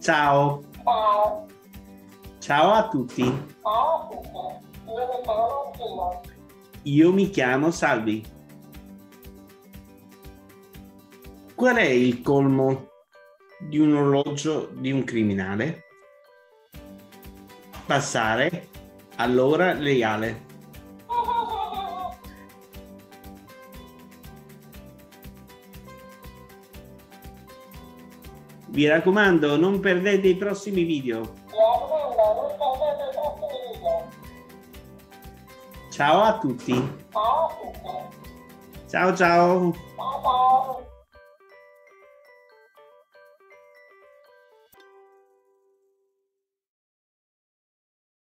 Ciao. Ciao. Ciao a tutti. Ciao a tutti. Io mi chiamo Gino. Io mi chiamo Salvi. Qual è il colmo di un orologio di un criminale? Passare all'ora legale. Vi raccomando, non perdete i prossimi video. Mi raccomando, non perdete i prossimi video. Ciao a tutti. Ciao a tutti. Ciao ciao.